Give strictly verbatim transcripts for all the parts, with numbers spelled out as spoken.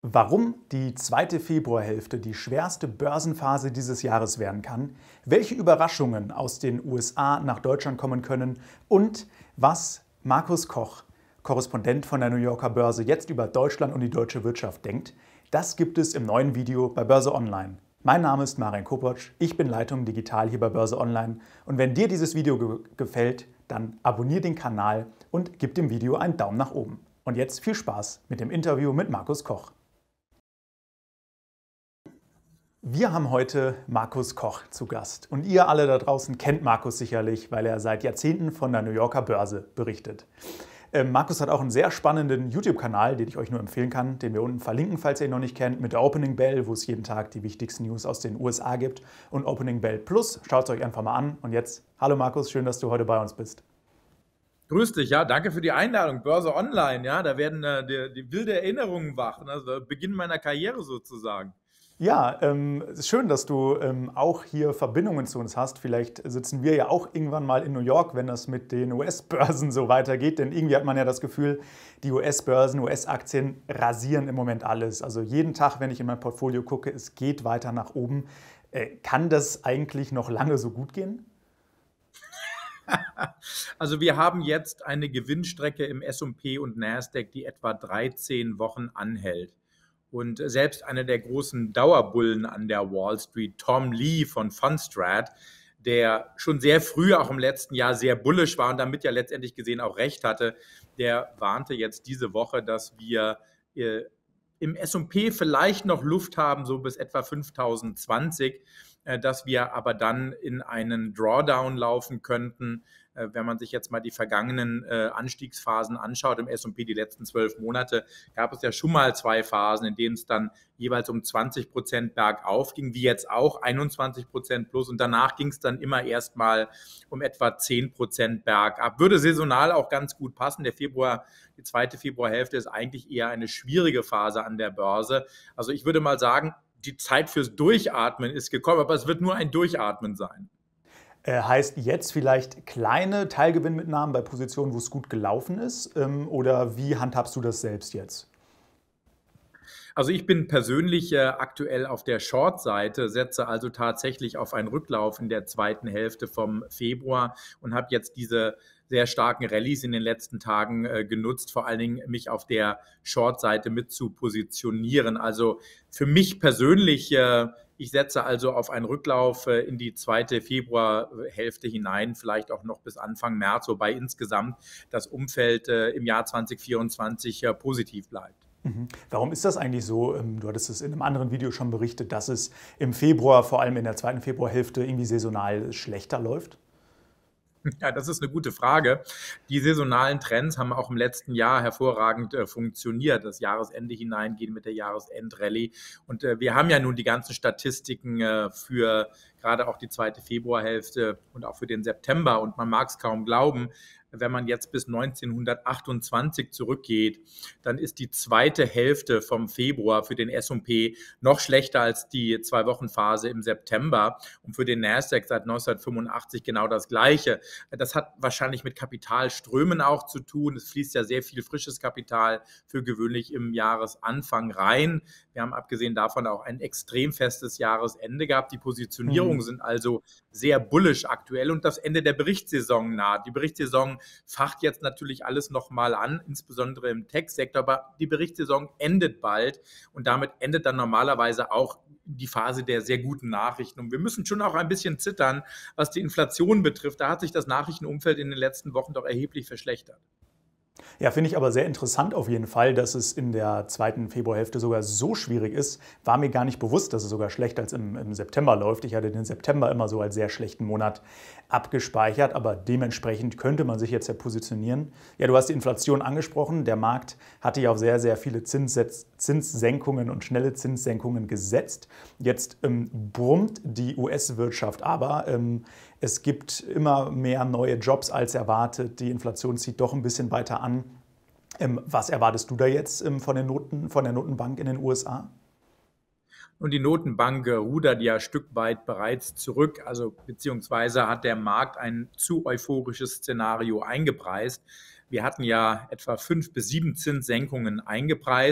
Warum die zweite Februarhälfte die schwerste Börsenphase dieses Jahres werden kann, welche Überraschungen aus den U S A nach Deutschland kommen können und was Markus Koch, Korrespondent von der New Yorker Börse, jetzt über Deutschland und die deutsche Wirtschaft denkt, das gibt es im neuen Video bei Börse Online. Mein Name ist Marek Kopotsch, ich bin Leitung Digital hier bei Börse Online und wenn dir dieses Video ge gefällt, dann abonniere den Kanal und gib dem Video einen Daumen nach oben. Und jetzt viel Spaß mit dem Interview mit Markus Koch. Wir haben heute Markus Koch zu Gast und ihr alle da draußen kennt Markus sicherlich, weil er seit Jahrzehnten von der New Yorker Börse berichtet. Ähm, Markus hat auch einen sehr spannenden YouTube-Kanal, den ich euch nur empfehlen kann, den wir unten verlinken, falls ihr ihn noch nicht kennt, mit der Opening Bell, wo es jeden Tag die wichtigsten News aus den U S A gibt und Opening Bell Plus. Schaut es euch einfach mal an und jetzt, hallo Markus, schön, dass du heute bei uns bist. Grüß dich, ja, danke für die Einladung. Börse Online, ja, da werden äh, die, die wilde Erinnerungen wach, also Beginn meiner Karriere sozusagen. Ja, ähm, es ist schön, dass du ähm, auch hier Verbindungen zu uns hast. Vielleicht sitzen wir ja auch irgendwann mal in New York, wenn das mit den U S-Börsen so weitergeht. Denn irgendwie hat man ja das Gefühl, die U S-Börsen, U S-Aktien rasieren im Moment alles. Also jeden Tag, wenn ich in mein Portfolio gucke, es geht weiter nach oben. Äh, kann das eigentlich noch lange so gut gehen? Also wir haben jetzt eine Gewinnstrecke im S und P und Nasdaq, die etwa dreizehn Wochen anhält. Und selbst einer der großen Dauerbullen an der Wall Street, Tom Lee von Fundstrat, der schon sehr früh, auch im letzten Jahr, sehr bullisch war und damit ja letztendlich gesehen auch recht hatte, der warnte jetzt diese Woche, dass wir äh, im S und P vielleicht noch Luft haben, so bis etwa fünftausendzwanzig, äh, dass wir aber dann in einen Drawdown laufen könnten. Äh, wenn man sich jetzt mal die vergangenen äh, Anstiegsphasen anschaut im S und P, die letzten zwölf Monate, gab es ja schon mal zwei Phasen, in denen es dann jeweils um zwanzig Prozent bergauf ging, wie jetzt auch einundzwanzig Prozent plus. Und danach ging es dann immer erst mal um etwa zehn Prozent bergab. Würde saisonal auch ganz gut passen. Der Februar, die zweite Februarhälfte ist eigentlich eher eine schwierige Phase an der Börse. Also ich würde mal sagen, die Zeit fürs Durchatmen ist gekommen, aber es wird nur ein Durchatmen sein. Äh, heißt jetzt vielleicht kleine Teilgewinnmitnahmen bei Positionen, wo es gut gelaufen ist? Ähm, oder wie handhabst du das selbst jetzt? Also ich bin persönlich äh, aktuell auf der Short-Seite, setze also tatsächlich auf einen Rücklauf in der zweiten Hälfte vom Februar und habe jetzt diese sehr starken Rallyes in den letzten Tagen äh, genutzt, vor allen Dingen mich auf der Short-Seite mit zu positionieren. Also für mich persönlich, äh, ich setze also auf einen Rücklauf äh, in die zweite Februarhälfte hinein, vielleicht auch noch bis Anfang März, wobei insgesamt das Umfeld äh, im Jahr zwanzig vierundzwanzig äh, positiv bleibt. Mhm. Warum ist das eigentlich so? Ähm, Du hattest es in einem anderen Video schon berichtet, dass es im Februar, vor allem in der zweiten Februarhälfte, irgendwie saisonal schlechter läuft? Ja, das ist eine gute Frage. Die saisonalen Trends haben auch im letzten Jahr hervorragend äh, funktioniert. Das Jahresende hineingehen mit der Jahresendrallye. Und äh, wir haben ja nun die ganzen Statistiken äh, für gerade auch die zweite Februarhälfte und auch für den September. Und man mag es kaum glauben, wenn man jetzt bis neunzehnhundertachtundzwanzig zurückgeht, dann ist die zweite Hälfte vom Februar für den S und P noch schlechter als die Zwei-Wochen-Phase im September und für den Nasdaq seit neunzehnhundertfünfundachtzig genau das Gleiche. Das hat wahrscheinlich mit Kapitalströmen auch zu tun. Es fließt ja sehr viel frisches Kapital für gewöhnlich im Jahresanfang rein. Wir haben abgesehen davon auch ein extrem festes Jahresende gehabt. Die Positionierungen Mhm. sind also sehr bullisch aktuell und das Ende der Berichtssaison naht. Die Berichtssaison facht jetzt natürlich alles nochmal an, insbesondere im Tech-Sektor, aber die Berichtssaison endet bald und damit endet dann normalerweise auch die Phase der sehr guten Nachrichten. Und wir müssen schon auch ein bisschen zittern, was die Inflation betrifft. Da hat sich das Nachrichtenumfeld in den letzten Wochen doch erheblich verschlechtert. Ja, finde ich aber sehr interessant auf jeden Fall, dass es in der zweiten Februarhälfte sogar so schwierig ist. War mir gar nicht bewusst, dass es sogar schlechter als im, im September läuft. Ich hatte den September immer so als sehr schlechten Monat abgespeichert, aber dementsprechend könnte man sich jetzt ja positionieren. Ja, du hast die Inflation angesprochen. Der Markt hatte ja auf sehr, sehr viele Zinssetz Zinssenkungen und schnelle Zinssenkungen gesetzt. Jetzt ähm, brummt die U S-Wirtschaft aber. Ähm, es gibt immer mehr neue Jobs als erwartet. Die Inflation zieht doch ein bisschen weiter an. Ähm, was erwartest du da jetzt ähm, von den Noten, von der Notenbank in den U S A? Und die Notenbank äh, rudert ja ein Stück weit bereits zurück, also beziehungsweise hat der Markt ein zu euphorisches Szenario eingepreist. Wir hatten ja etwa fünf bis sieben Zinssenkungen eingepreist.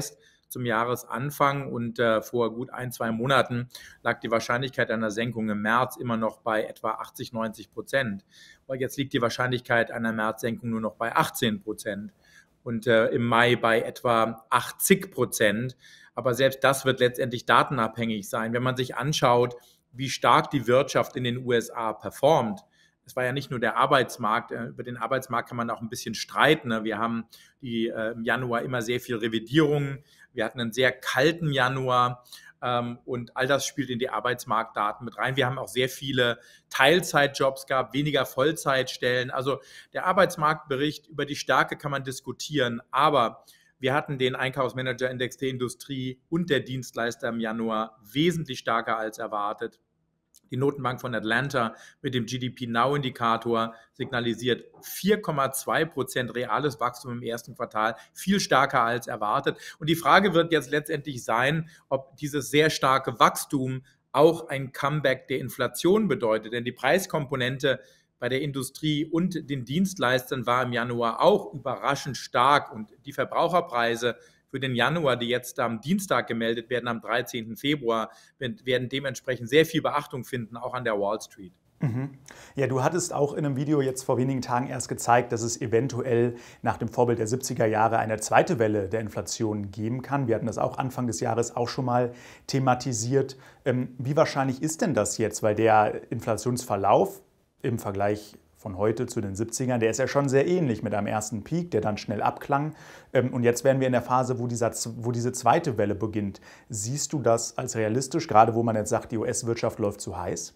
zum Jahresanfang und äh, vor gut ein, zwei Monaten lag die Wahrscheinlichkeit einer Senkung im März immer noch bei etwa achtzig, neunzig Prozent. Und jetzt liegt die Wahrscheinlichkeit einer Märzsenkung nur noch bei achtzehn Prozent und äh, im Mai bei etwa achtzig Prozent. Aber selbst das wird letztendlich datenabhängig sein. Wenn man sich anschaut, wie stark die Wirtschaft in den U S A performt, es war ja nicht nur der Arbeitsmarkt, über den Arbeitsmarkt kann man auch ein bisschen streiten. Wir haben die, äh, im Januar immer sehr viel Revidierungen, wir hatten einen sehr kalten Januar ähm, und all das spielt in die Arbeitsmarktdaten mit rein. Wir haben auch sehr viele Teilzeitjobs gehabt, weniger Vollzeitstellen. Also der Arbeitsmarktbericht, über die Stärke kann man diskutieren, aber wir hatten den Einkaufsmanager-Index der Industrie und der Dienstleister im Januar wesentlich stärker als erwartet. Die Notenbank von Atlanta mit dem G D P Now-Indikator signalisiert vier Komma zwei Prozent reales Wachstum im ersten Quartal, viel stärker als erwartet. Und die Frage wird jetzt letztendlich sein, ob dieses sehr starke Wachstum auch ein Comeback der Inflation bedeutet. Denn die Preiskomponente bei der Industrie und den Dienstleistern war im Januar auch überraschend stark. Und die Verbraucherpreise für den Januar, die jetzt am Dienstag gemeldet werden, am dreizehnten Februar, werden dementsprechend sehr viel Beachtung finden, auch an der Wall Street. Mhm. Ja, du hattest auch in einem Video jetzt vor wenigen Tagen erst gezeigt, dass es eventuell nach dem Vorbild der siebziger Jahre eine zweite Welle der Inflation geben kann. Wir hatten das auch Anfang des Jahres auch schon mal thematisiert. Wie wahrscheinlich ist denn das jetzt? Weil der Inflationsverlauf im Vergleich von heute zu den siebzigern, der ist ja schon sehr ähnlich mit einem ersten Peak, der dann schnell abklang. Und jetzt wären wir in der Phase, wo, dieser, wo diese zweite Welle beginnt. Siehst du das als realistisch, gerade wo man jetzt sagt, die U S-Wirtschaft läuft zu heiß?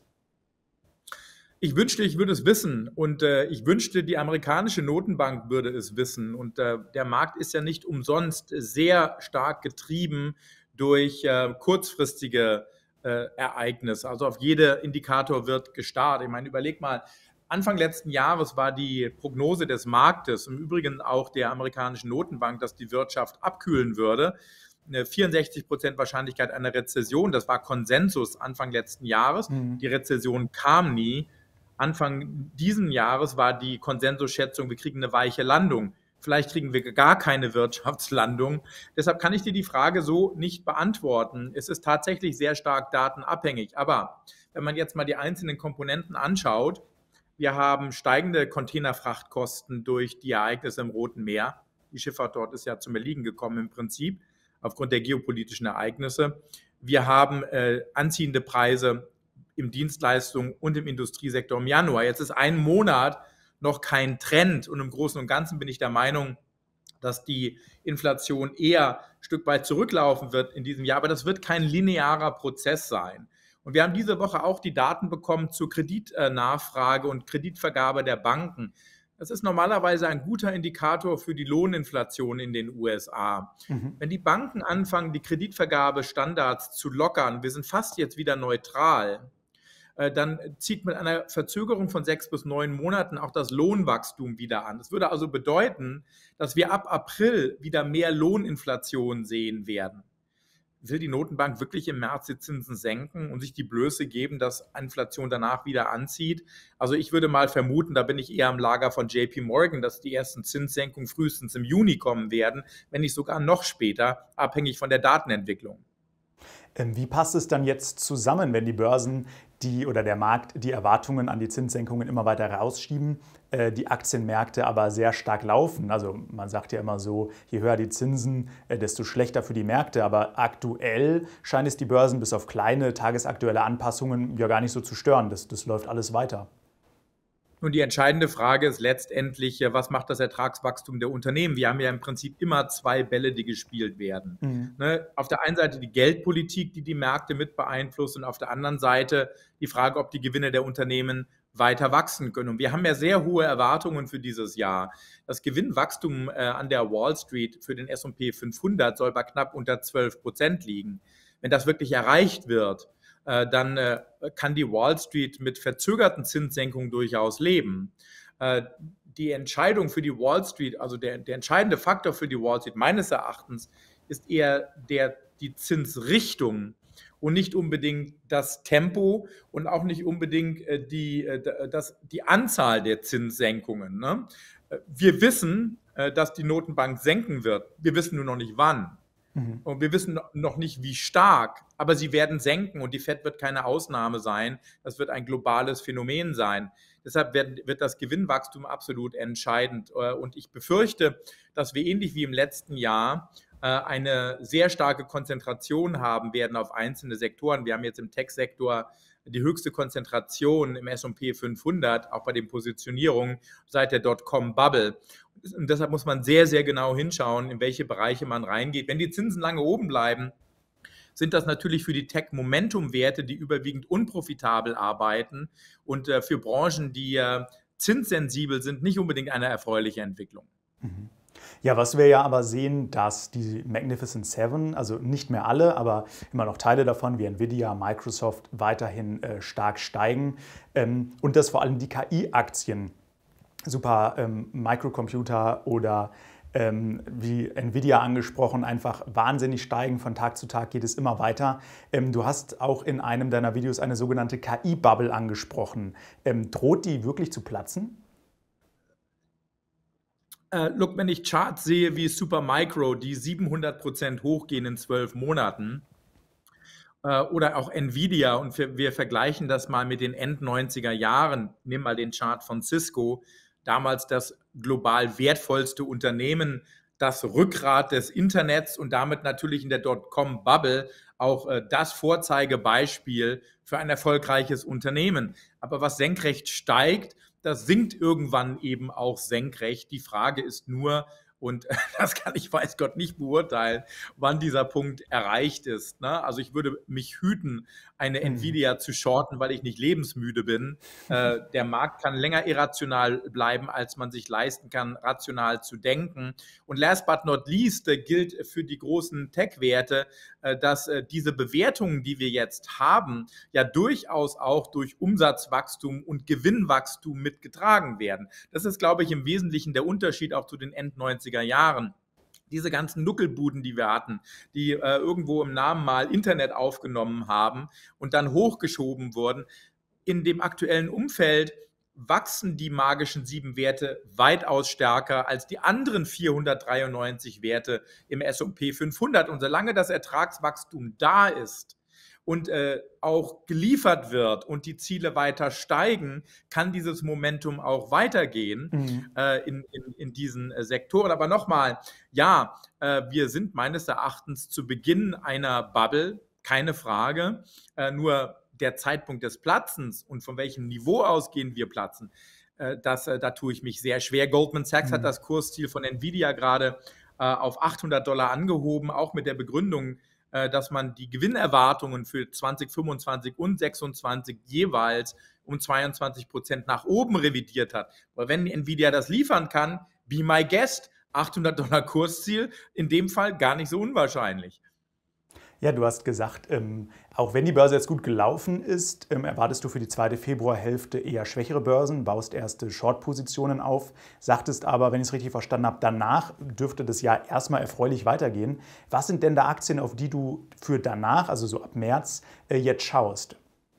Ich wünschte, ich würde es wissen und äh, ich wünschte, die amerikanische Notenbank würde es wissen. Und äh, der Markt ist ja nicht umsonst sehr stark getrieben durch äh, kurzfristige äh, Ereignisse. Also auf jeder Indikator wird gestarrt. Ich meine, überleg mal, Anfang letzten Jahres war die Prognose des Marktes, im Übrigen auch der amerikanischen Notenbank, dass die Wirtschaft abkühlen würde. Eine vierundsechzig Prozent Wahrscheinlichkeit einer Rezession, das war Konsensus Anfang letzten Jahres. Mhm. Die Rezession kam nie. Anfang diesen Jahres war die Konsensusschätzung, wir kriegen eine weiche Landung. Vielleicht kriegen wir gar keine Wirtschaftslandung. Deshalb kann ich dir die Frage so nicht beantworten. Es ist tatsächlich sehr stark datenabhängig. Aber wenn man jetzt mal die einzelnen Komponenten anschaut, wir haben steigende Containerfrachtkosten durch die Ereignisse im Roten Meer. Die Schifffahrt dort ist ja zum Erliegen gekommen im Prinzip aufgrund der geopolitischen Ereignisse. Wir haben äh, anziehende Preise im Dienstleistung und im Industriesektor im Januar. Jetzt ist ein Monat noch kein Trend und im Großen und Ganzen bin ich der Meinung, dass die Inflation eher ein Stück weit zurücklaufen wird in diesem Jahr, aber das wird kein linearer Prozess sein. Und wir haben diese Woche auch die Daten bekommen zur Kreditnachfrage und Kreditvergabe der Banken. Das ist normalerweise ein guter Indikator für die Lohninflation in den U S A. Mhm. Wenn die Banken anfangen, die Kreditvergabestandards zu lockern, wir sind fast jetzt wieder neutral, dann zieht mit einer Verzögerung von sechs bis neun Monaten auch das Lohnwachstum wieder an. Das würde also bedeuten, dass wir ab April wieder mehr Lohninflation sehen werden. Will die Notenbank wirklich im März die Zinsen senken und sich die Blöße geben, dass Inflation danach wieder anzieht? Also ich würde mal vermuten, da bin ich eher am Lager von J P Morgan, dass die ersten Zinssenkungen frühestens im Juni kommen werden, wenn nicht sogar noch später, abhängig von der Datenentwicklung. Wie passt es dann jetzt zusammen, wenn die Börsen die oder der Markt die Erwartungen an die Zinssenkungen immer weiter rausschieben, äh, die Aktienmärkte aber sehr stark laufen? Also man sagt ja immer so, je höher die Zinsen, äh, desto schlechter für die Märkte. Aber aktuell scheint es die Börsen bis auf kleine tagesaktuelle Anpassungen ja gar nicht so zu stören. Das, das läuft alles weiter. Nun, die entscheidende Frage ist letztendlich, was macht das Ertragswachstum der Unternehmen? Wir haben ja im Prinzip immer zwei Bälle, die gespielt werden. Mhm. Ne? Auf der einen Seite die Geldpolitik, die die Märkte mit beeinflusst und auf der anderen Seite die Frage, ob die Gewinne der Unternehmen weiter wachsen können. Und wir haben ja sehr hohe Erwartungen für dieses Jahr. Das Gewinnwachstum äh, an der Wall Street für den S und P fünfhundert soll bei knapp unter zwölf Prozent liegen. Wenn das wirklich erreicht wird, dann kann die Wall Street mit verzögerten Zinssenkungen durchaus leben. Die Entscheidung für die Wall Street, also der, der entscheidende Faktor für die Wall Street meines Erachtens, ist eher der, die Zinsrichtung und nicht unbedingt das Tempo und auch nicht unbedingt die, das, die Anzahl der Zinssenkungen. Ne? Wir wissen, dass die Notenbank senken wird. Wir wissen nur noch nicht wann. Mhm. Und wir wissen noch nicht, wie stark, aber sie werden senken und die Fed wird keine Ausnahme sein. Das wird ein globales Phänomen sein. Deshalb wird, wird das Gewinnwachstum absolut entscheidend. Und ich befürchte, dass wir ähnlich wie im letzten Jahr eine sehr starke Konzentration haben werden auf einzelne Sektoren. Wir haben jetzt im Tech-Sektor die höchste Konzentration im S und P fünfhundert, auch bei den Positionierungen seit der Dotcom-Bubble. Und deshalb muss man sehr, sehr genau hinschauen, in welche Bereiche man reingeht. Wenn die Zinsen lange oben bleiben, sind das natürlich für die Tech-Momentum-Werte, die überwiegend unprofitabel arbeiten und äh, für Branchen, die äh, zinssensibel sind, nicht unbedingt eine erfreuliche Entwicklung. Mhm. Ja, was wir ja aber sehen, dass die Magnificent Seven, also nicht mehr alle, aber immer noch Teile davon, wie Nvidia, Microsoft, weiterhin äh, stark steigen ähm, und dass vor allem die K I-Aktien, super ähm, Microcomputer oder ähm, wie Nvidia angesprochen, einfach wahnsinnig steigen. Von Tag zu Tag geht es immer weiter. Ähm, du hast auch in einem deiner Videos eine sogenannte K I-Bubble angesprochen. Ähm, droht die wirklich zu platzen? Uh, look, wenn ich Charts sehe wie Supermicro, die siebenhundert Prozent hochgehen in zwölf Monaten, uh, oder auch Nvidia, und wir, wir vergleichen das mal mit den End-neunziger Jahren, nimm mal den Chart von Cisco, damals das global wertvollste Unternehmen, das Rückgrat des Internets und damit natürlich in der Dotcom-Bubble auch uh, das Vorzeigebeispiel für ein erfolgreiches Unternehmen. Aber was senkrecht steigt, das sinkt irgendwann eben auch senkrecht. Die Frage ist nur, und das kann ich, weiß Gott, nicht beurteilen, wann dieser Punkt erreicht ist. Ne? Also ich würde mich hüten, eine Mhm. Nvidia zu shorten, weil ich nicht lebensmüde bin. Äh, der Markt kann länger irrational bleiben, als man sich leisten kann, rational zu denken. Und last but not least äh, gilt für die großen Tech-Werte, äh, dass äh, diese Bewertungen, die wir jetzt haben, ja durchaus auch durch Umsatzwachstum und Gewinnwachstum mitgetragen werden. Das ist, glaube ich, im Wesentlichen der Unterschied auch zu den End-neunziger Jahren. Diese ganzen Nuckelbuden, die wir hatten, die äh, irgendwo im Namen mal Internet aufgenommen haben und dann hochgeschoben wurden, in dem aktuellen Umfeld wachsen die magischen sieben Werte weitaus stärker als die anderen vierhundertdreiundneunzig Werte im S und P fünfhundert. Und solange das Ertragswachstum da ist und äh, auch geliefert wird und die Ziele weiter steigen, kann dieses Momentum auch weitergehen Mhm. äh, in, in, in diesen äh, Sektoren. Aber nochmal, ja, äh, wir sind meines Erachtens zu Beginn einer Bubble, keine Frage, äh, nur der Zeitpunkt des Platzens und von welchem Niveau ausgehen wir platzen, äh, das, äh, da tue ich mich sehr schwer. Goldman Sachs Mhm. hat das Kursziel von Nvidia gerade äh, auf achthundert Dollar angehoben, auch mit der Begründung, dass man die Gewinnerwartungen für zwanzig fünfundzwanzig und sechsundzwanzig jeweils um zweiundzwanzig Prozent nach oben revidiert hat. Weil wenn Nvidia das liefern kann, be my guest, achthundert Dollar Kursziel, in dem Fall gar nicht so unwahrscheinlich. Ja, du hast gesagt, ähm, auch wenn die Börse jetzt gut gelaufen ist, ähm, erwartest du für die zweite Februarhälfte eher schwächere Börsen, baust erste Short-Positionen auf, sagtest aber, wenn ich es richtig verstanden habe, danach dürfte das Jahr erstmal erfreulich weitergehen. Was sind denn da Aktien, auf die du für danach, also so ab März, äh, jetzt schaust?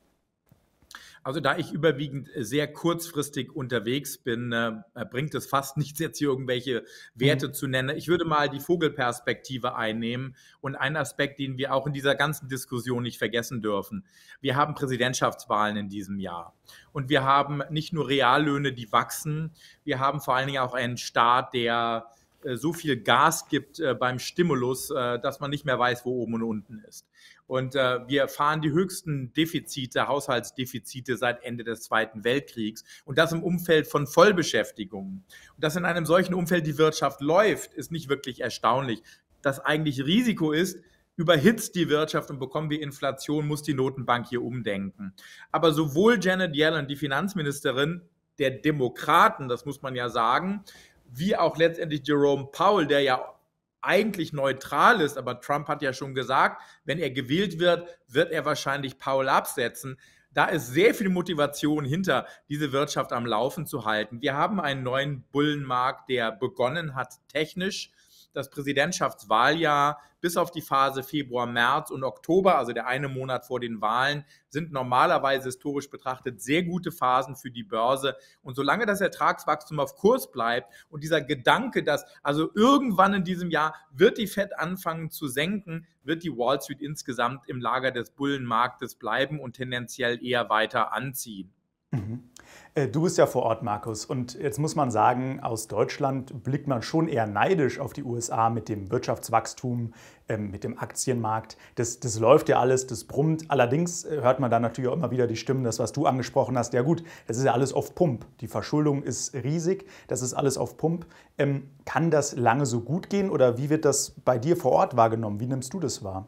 Also da ich überwiegend sehr kurzfristig unterwegs bin, äh, bringt es fast nichts, jetzt hier irgendwelche Werte Mhm. zu nennen. Ich würde mal die Vogelperspektive einnehmen und einen Aspekt, den wir auch in dieser ganzen Diskussion nicht vergessen dürfen. Wir haben Präsidentschaftswahlen in diesem Jahr und wir haben nicht nur Reallöhne, die wachsen, wir haben vor allen Dingen auch einen Staat, der äh, so viel Gas gibt äh, beim Stimulus, äh, dass man nicht mehr weiß, wo oben und unten ist. Und äh, wir fahren die höchsten Defizite, Haushaltsdefizite seit Ende des Zweiten Weltkriegs. Und das im Umfeld von Vollbeschäftigung. Und dass in einem solchen Umfeld die Wirtschaft läuft, ist nicht wirklich erstaunlich. Das eigentliche Risiko ist, überhitzt die Wirtschaft und bekommen wir Inflation, muss die Notenbank hier umdenken. Aber sowohl Janet Yellen, die Finanzministerin der Demokraten, das muss man ja sagen, wie auch letztendlich Jerome Powell, der ja eigentlich neutral ist, aber Trump hat ja schon gesagt, wenn er gewählt wird, wird er wahrscheinlich Powell absetzen. Da ist sehr viel Motivation hinter, diese Wirtschaft am Laufen zu halten. Wir haben einen neuen Bullenmarkt, der begonnen hat technisch das Präsidentschaftswahljahr bis auf die Phase Februar, März und Oktober, also der eine Monat vor den Wahlen, sind normalerweise historisch betrachtet sehr gute Phasen für die Börse. Und solange das Ertragswachstum auf Kurs bleibt und dieser Gedanke, dass also irgendwann in diesem Jahr wird die Fed anfangen zu senken, wird die Wall Street insgesamt im Lager des Bullenmarktes bleiben und tendenziell eher weiter anziehen. Mhm. Du bist ja vor Ort, Markus, und jetzt muss man sagen, aus Deutschland blickt man schon eher neidisch auf die U S A mit dem Wirtschaftswachstum, ähm, mit dem Aktienmarkt. Das, das läuft ja alles, das brummt. Allerdings hört man dann natürlich auch immer wieder die Stimmen, das, was du angesprochen hast. Ja gut, das ist ja alles auf Pump. Die Verschuldung ist riesig, das ist alles auf Pump. Ähm, kann das lange so gut gehen oder wie wird das bei dir vor Ort wahrgenommen? Wie nimmst du das wahr?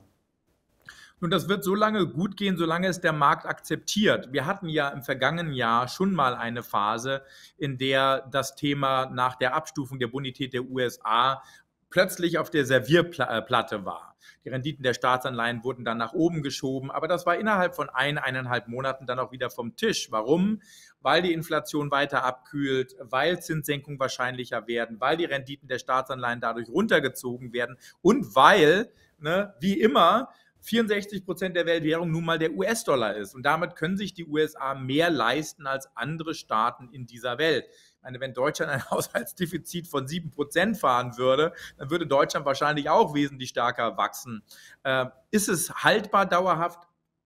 Und das wird so lange gut gehen, solange es der Markt akzeptiert. Wir hatten ja im vergangenen Jahr schon mal eine Phase, in der das Thema nach der Abstufung der Bonität der U S A plötzlich auf der Servierplatte war. Die Renditen der Staatsanleihen wurden dann nach oben geschoben, aber das war innerhalb von ein, eineinhalb Monaten dann auch wieder vom Tisch. Warum? Weil die Inflation weiter abkühlt, weil Zinssenkungen wahrscheinlicher werden, weil die Renditen der Staatsanleihen dadurch runtergezogen werden und weil, ne, wie immer, vierundsechzig Prozent der Weltwährung nun mal der U S-Dollar ist. Und damit können sich die U S A mehr leisten als andere Staaten in dieser Welt. Ich meine, wenn Deutschland ein Haushaltsdefizit von sieben Prozent fahren würde, dann würde Deutschland wahrscheinlich auch wesentlich stärker wachsen. Äh, ist es haltbar dauerhaft?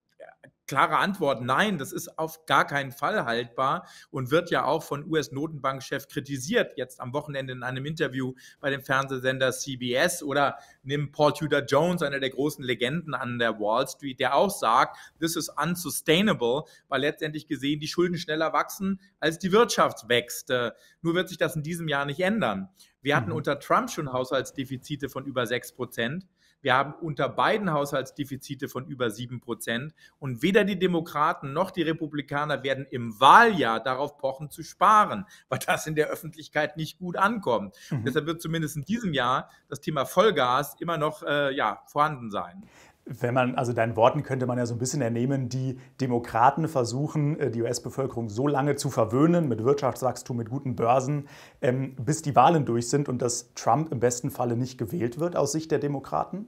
Klare Antwort, nein, das ist auf gar keinen Fall haltbar und wird ja auch von U S-Notenbankchef kritisiert, jetzt am Wochenende in einem Interview bei dem Fernsehsender C B S, oder nimm Paul Tudor Jones, einer der großen Legenden an der Wall Street, der auch sagt, this is unsustainable, weil letztendlich gesehen die Schulden schneller wachsen, als die Wirtschaft wächst. Nur wird sich das in diesem Jahr nicht ändern. Wir hatten unter Trump schon Haushaltsdefizite von über sechs Prozent. Wir haben unter Biden Haushaltsdefizite von über sieben Prozent. Und weder die Demokraten noch die Republikaner werden im Wahljahr darauf pochen zu sparen, weil das in der Öffentlichkeit nicht gut ankommt. Mhm. Deshalb wird zumindest in diesem Jahr das Thema Vollgas immer noch äh, ja, vorhanden sein. Wenn man, also deinen Worten könnte man ja so ein bisschen entnehmen, die Demokraten versuchen, die U S-Bevölkerung so lange zu verwöhnen mit Wirtschaftswachstum, mit guten Börsen, ähm, bis die Wahlen durch sind und dass Trump im besten Falle nicht gewählt wird aus Sicht der Demokraten?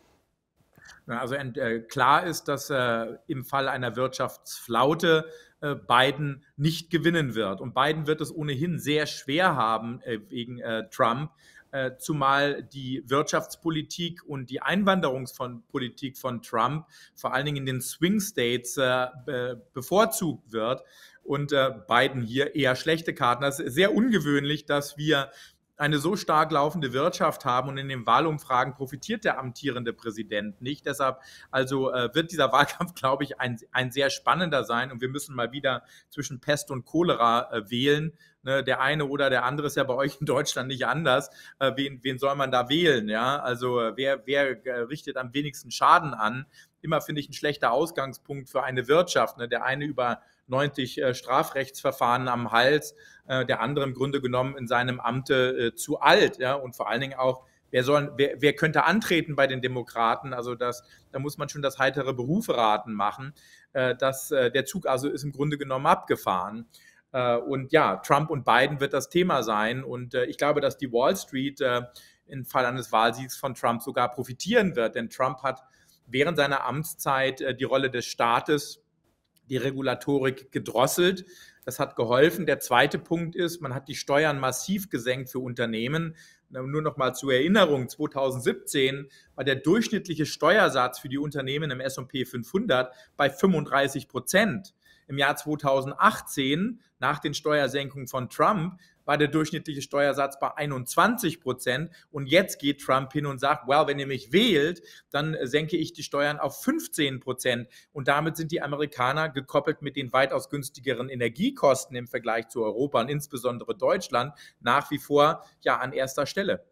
Also äh, klar ist, dass äh, im Fall einer Wirtschaftsflaute äh, Biden nicht gewinnen wird. Und Biden wird es ohnehin sehr schwer haben äh, wegen äh, Trump, äh, zumal die Wirtschaftspolitik und die Einwanderungspolitik von Trump vor allen Dingen in den Swing States äh, be bevorzugt wird und äh, Biden hier eher schlechte Karten. Das ist sehr ungewöhnlich, dass wir eine so stark laufende Wirtschaft haben und in den Wahlumfragen profitiert der amtierende Präsident nicht. Deshalb also äh, wird dieser Wahlkampf, glaube ich, ein, ein sehr spannender sein und wir müssen mal wieder zwischen Pest und Cholera äh, wählen. Ne, der eine oder der andere ist ja bei euch in Deutschland nicht anders. Äh, wen, wen soll man da wählen? Ja, also äh, wer, wer äh, richtet am wenigsten Schaden an? Immer finde ich ein schlechter Ausgangspunkt für eine Wirtschaft. Ne? Der eine über neunzig äh, Strafrechtsverfahren am Hals, äh, der andere im Grunde genommen in seinem Amte äh, zu alt, ja, und vor allen Dingen auch, wer soll, wer, wer könnte antreten bei den Demokraten? Also das, da muss man schon das heitere Beruferaten machen. Äh, das, äh, der Zug also ist im Grunde genommen abgefahren. Äh, und ja, Trump und Biden wird das Thema sein. Und äh, ich glaube, dass die Wall Street äh, im Fall eines Wahlsiegs von Trump sogar profitieren wird, denn Trump hat während seiner Amtszeit äh, die Rolle des Staates, die Regulatorik gedrosselt. Das hat geholfen. Der zweite Punkt ist, man hat die Steuern massiv gesenkt für Unternehmen. Nur noch mal zur Erinnerung, zweitausendsiebzehn war der durchschnittliche Steuersatz für die Unternehmen im S und P fünfhundert bei fünfunddreißig Prozent. Im Jahr zweitausendachtzehn, nach den Steuersenkungen von Trump, war der durchschnittliche Steuersatz bei einundzwanzig Prozent. Und jetzt geht Trump hin und sagt, well, wenn ihr mich wählt, dann senke ich die Steuern auf fünfzehn Prozent. Und damit sind die Amerikaner, gekoppelt mit den weitaus günstigeren Energiekosten im Vergleich zu Europa und insbesondere Deutschland, nach wie vor ja an erster Stelle.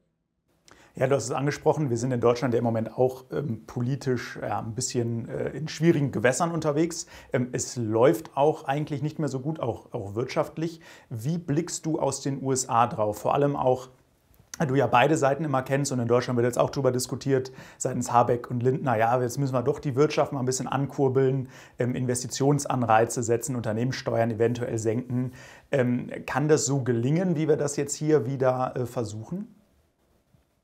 Ja, du hast es angesprochen, wir sind in Deutschland ja im Moment auch ähm, politisch ja, ein bisschen äh, in schwierigen Gewässern unterwegs. Ähm, es läuft auch eigentlich nicht mehr so gut, auch, auch wirtschaftlich. Wie blickst du aus den U S A drauf? Vor allem auch, weil du ja beide Seiten immer kennst und in Deutschland wird jetzt auch darüber diskutiert, seitens Habeck und Lindner, ja, jetzt müssen wir doch die Wirtschaft mal ein bisschen ankurbeln, ähm, Investitionsanreize setzen, Unternehmenssteuern eventuell senken. Ähm, kann das so gelingen, wie wir das jetzt hier wieder äh, versuchen?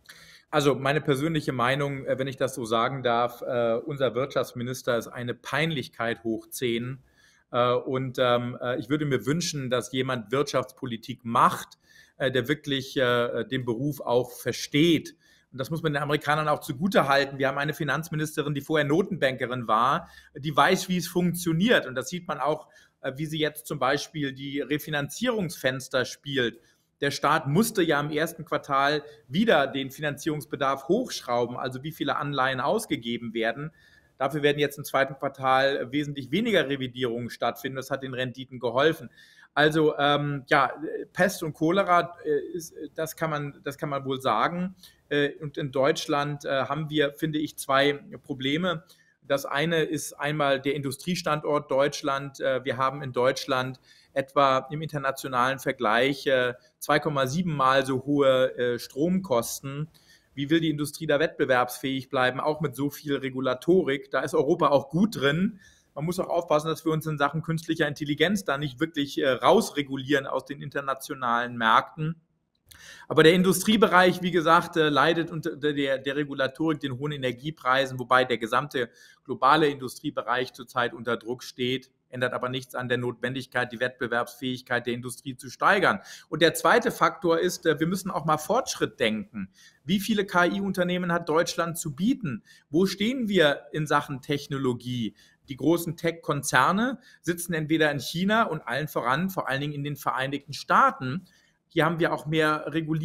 Also meine persönliche Meinung, äh, wenn ich das so sagen darf, äh, unser Wirtschaftsminister ist eine Peinlichkeit hoch zehn. Äh, und ähm, äh, ich würde mir wünschen, dass jemand Wirtschaftspolitik macht, äh, der wirklich äh, den Beruf auch versteht. Und das muss man den Amerikanern auch zugutehalten. Wir haben eine Finanzministerin, die vorher Notenbankerin war, die weiß, wie es funktioniert. Und das sieht man auch, äh, wie sie jetzt zum Beispiel die Refinanzierungsfenster spielt. Der Staat musste ja im ersten Quartal wieder den Finanzierungsbedarf hochschrauben, also wie viele Anleihen ausgegeben werden. Dafür werden jetzt im zweiten Quartal wesentlich weniger Revidierungen stattfinden. Das hat den Renditen geholfen. Also ähm, ja, Pest und Cholera, äh, ist, das, kann man, das kann man wohl sagen. Äh, und in Deutschland äh, haben wir, finde ich, zwei Probleme. Das eine ist einmal der Industriestandort Deutschland. Äh, wir haben in Deutschland etwa im internationalen Vergleich äh, zwei Komma sieben Mal so hohe äh, Stromkosten. Wie will die Industrie da wettbewerbsfähig bleiben, auch mit so viel Regulatorik? Da ist Europa auch gut drin. Man muss auch aufpassen, dass wir uns in Sachen künstlicher Intelligenz da nicht wirklich äh, rausregulieren aus den internationalen Märkten. Aber der Industriebereich, wie gesagt, äh, leidet unter der, der Regulatorik, den hohen Energiepreisen, wobei der gesamte globale Industriebereich zurzeit unter Druck steht. Ändert aber nichts an der Notwendigkeit, die Wettbewerbsfähigkeit der Industrie zu steigern. Und der zweite Faktor ist, wir müssen auch mal Fortschritt denken. Wie viele K I-Unternehmen hat Deutschland zu bieten? Wo stehen wir in Sachen Technologie? Die großen Tech-Konzerne sitzen entweder in China und allen voran, vor allen Dingen in den Vereinigten Staaten. Hier haben wir auch mehr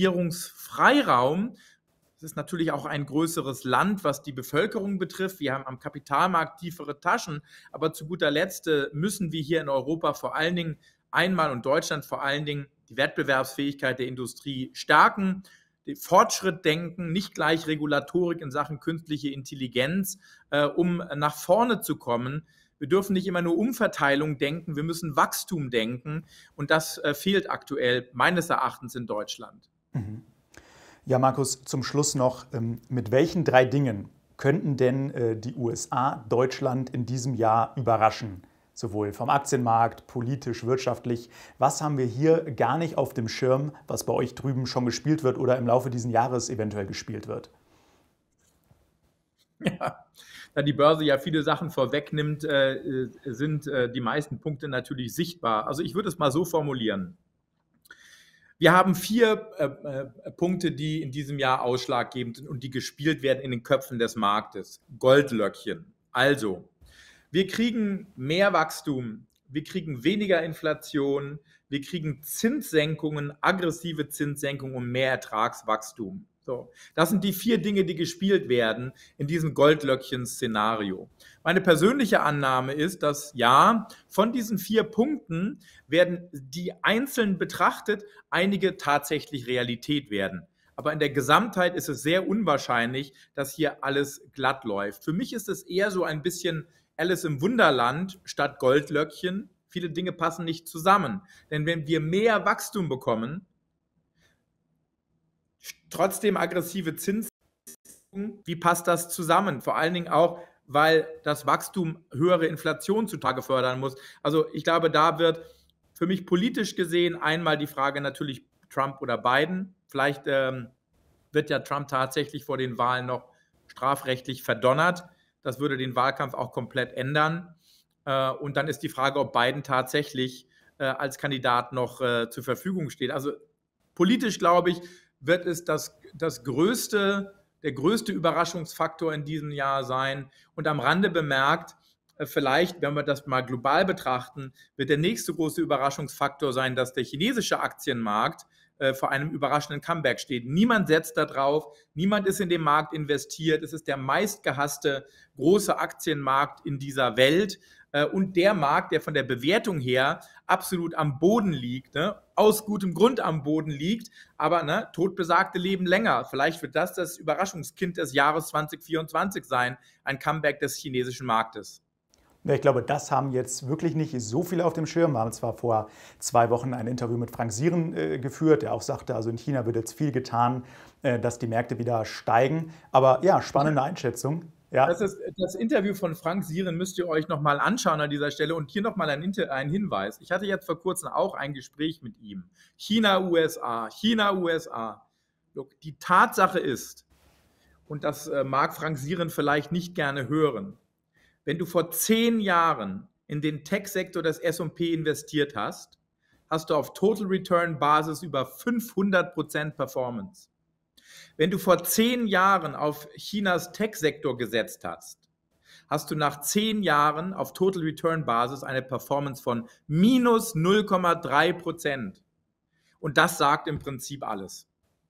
Regulierungsfreiraum. Es ist natürlich auch ein größeres Land, was die Bevölkerung betrifft. Wir haben am Kapitalmarkt tiefere Taschen. Aber zu guter Letzt müssen wir hier in Europa vor allen Dingen einmal und Deutschland vor allen Dingen die Wettbewerbsfähigkeit der Industrie stärken, den Fortschritt denken, nicht gleich Regulatorik in Sachen künstliche Intelligenz, äh, um nach vorne zu kommen. Wir dürfen nicht immer nur Umverteilung denken, wir müssen Wachstum denken. Und das äh, fehlt aktuell meines Erachtens in Deutschland. Mhm. Ja, Markus, zum Schluss noch, ähm, mit welchen drei Dingen könnten denn äh, die U S A Deutschland in diesem Jahr überraschen? Sowohl vom Aktienmarkt, politisch, wirtschaftlich. Was haben wir hier gar nicht auf dem Schirm, was bei euch drüben schon gespielt wird oder im Laufe dieses Jahres eventuell gespielt wird? Ja, da die Börse ja viele Sachen vorwegnimmt, äh, sind äh, die meisten Punkte natürlich sichtbar. Also ich würde es mal so formulieren. Wir haben vier äh, äh, Punkte, die in diesem Jahr ausschlaggebend sind und die gespielt werden in den Köpfen des Marktes. Goldlöckchen. Also, wir kriegen mehr Wachstum, wir kriegen weniger Inflation, wir kriegen Zinssenkungen, aggressive Zinssenkungen und mehr Ertragswachstum. So, das sind die vier Dinge, die gespielt werden in diesem Goldlöckchen-Szenario. Meine persönliche Annahme ist, dass ja, von diesen vier Punkten werden die einzeln betrachtet einige tatsächlich Realität werden. Aber in der Gesamtheit ist es sehr unwahrscheinlich, dass hier alles glatt läuft. Für mich ist es eher so ein bisschen Alice im Wunderland statt Goldlöckchen. Viele Dinge passen nicht zusammen. Denn wenn wir mehr Wachstum bekommen, trotzdem aggressive Zinsen, wie passt das zusammen? Vor allen Dingen auch, weil das Wachstum höhere Inflation zutage fördern muss. Also ich glaube, da wird für mich politisch gesehen einmal die Frage natürlich Trump oder Biden. Vielleicht ähm, wird ja Trump tatsächlich vor den Wahlen noch strafrechtlich verdonnert. Das würde den Wahlkampf auch komplett ändern. Äh, und dann ist die Frage, ob Biden tatsächlich äh, als Kandidat noch äh, zur Verfügung steht. Also politisch, glaube ich, wird es das, das größte, der größte Überraschungsfaktor in diesem Jahr sein. Und am Rande bemerkt, äh, vielleicht, wenn wir das mal global betrachten, wird der nächste große Überraschungsfaktor sein, dass der chinesische Aktienmarkt vor einem überraschenden Comeback steht. Niemand setzt da drauf, niemand ist in den Markt investiert. Es ist der meistgehasste große Aktienmarkt in dieser Welt und der Markt, der von der Bewertung her absolut am Boden liegt, ne? Aus gutem Grund am Boden liegt, aber ne, Totbesagte leben länger. Vielleicht wird das das Überraschungskind des Jahres zwanzig vierundzwanzig sein, ein Comeback des chinesischen Marktes. Ich glaube, das haben jetzt wirklich nicht so viele auf dem Schirm. Wir haben zwar vor zwei Wochen ein Interview mit Frank Sieren äh, geführt, der auch sagte, also in China wird jetzt viel getan, äh, dass die Märkte wieder steigen. Aber ja, spannende Einschätzung. Ja. Das, ist, das Interview von Frank Sieren müsst ihr euch nochmal anschauen an dieser Stelle. Und hier nochmal ein, ein Hinweis. Ich hatte jetzt vor kurzem auch ein Gespräch mit ihm. China, U S A, China, U S A. Look, die Tatsache ist, Und das äh, mag Frank Sieren vielleicht nicht gerne hören. Wenn du vor zehn Jahren in den Tech-Sektor des S und P investiert hast, hast du auf Total Return Basis über fünfhundert Prozent Performance. Wenn du vor zehn Jahren auf Chinas Tech-Sektor gesetzt hast, hast du nach zehn Jahren auf Total Return Basis eine Performance von minus null Komma drei Prozent. Und das sagt im Prinzip alles.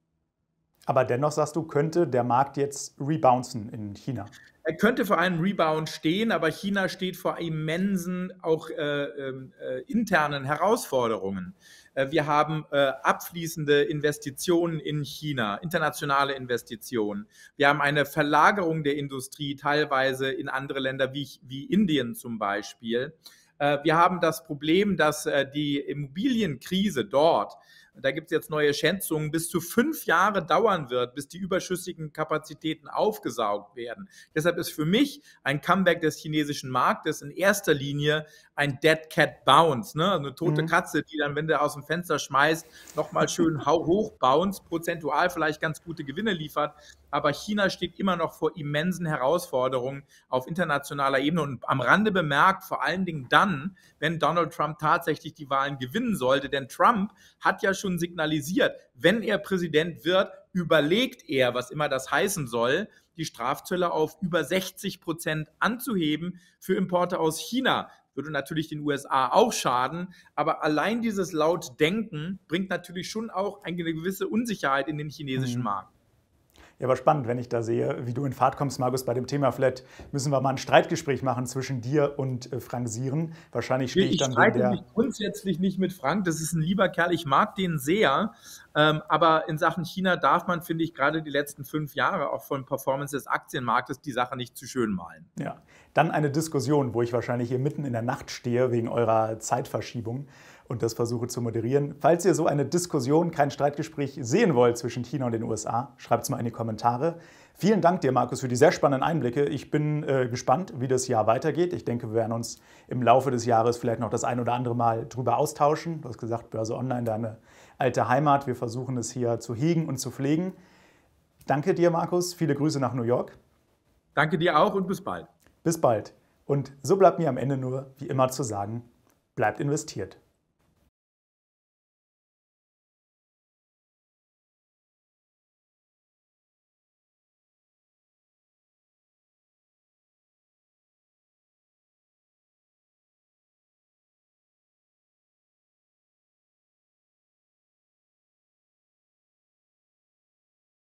Aber dennoch sagst du, könnte der Markt jetzt rebouncen in China? Er könnte vor einem Rebound stehen, aber China steht vor immensen, auch äh, äh, internen Herausforderungen. Äh, wir haben äh, abfließende Investitionen in China, internationale Investitionen. Wir haben eine Verlagerung der Industrie teilweise in andere Länder wie, wie Indien zum Beispiel. Äh, wir haben das Problem, dass äh, die Immobilienkrise dort, da gibt es jetzt neue Schätzungen, bis zu fünf Jahre dauern wird, bis die überschüssigen Kapazitäten aufgesaugt werden. Deshalb ist für mich ein Comeback des chinesischen Marktes in erster Linie ein Dead Cat Bounce, ne? Eine tote mhm. Katze, die dann, wenn du aus dem Fenster schmeißt, nochmal schön hoch bounce, prozentual vielleicht ganz gute Gewinne liefert. Aber China steht immer noch vor immensen Herausforderungen auf internationaler Ebene und am Rande bemerkt, vor allen Dingen dann, wenn Donald Trump tatsächlich die Wahlen gewinnen sollte. Denn Trump hat ja schon signalisiert, wenn er Präsident wird, überlegt er, was immer das heißen soll, die Strafzölle auf über sechzig Prozent anzuheben für Importe aus China. Würde natürlich den U S A auch schaden, aber allein dieses Lautdenken bringt natürlich schon auch eine gewisse Unsicherheit in den chinesischen Mhm. Markt. Ja, aber spannend, wenn ich da sehe, wie du in Fahrt kommst, Markus, bei dem Thema. Vielleicht müssen wir mal ein Streitgespräch machen zwischen dir und äh, Frank Sieren. Wahrscheinlich stehe ich Ich dann streite wegen mich der... grundsätzlich nicht mit Frank. Das ist ein lieber Kerl. Ich mag den sehr. Ähm, aber in Sachen China darf man, finde ich, gerade die letzten fünf Jahre auch von Performance des Aktienmarktes die Sache nicht zu schön malen. Ja, dann eine Diskussion, wo ich wahrscheinlich hier mitten in der Nacht stehe wegen eurer Zeitverschiebung und das versuche zu moderieren. Falls ihr so eine Diskussion, kein Streitgespräch sehen wollt zwischen China und den U S A, schreibt es mal in die Kommentare. Vielen Dank dir, Markus, für die sehr spannenden Einblicke. Ich bin äh, gespannt, wie das Jahr weitergeht. Ich denke, wir werden uns im Laufe des Jahres vielleicht noch das ein oder andere Mal drüber austauschen. Du hast gesagt, Börse Online, deine alte Heimat. Wir versuchen es hier zu hegen und zu pflegen. Danke dir, Markus. Viele Grüße nach New York. Danke dir auch und bis bald. Bis bald. Und so bleibt mir am Ende nur, wie immer, zu sagen, bleibt investiert.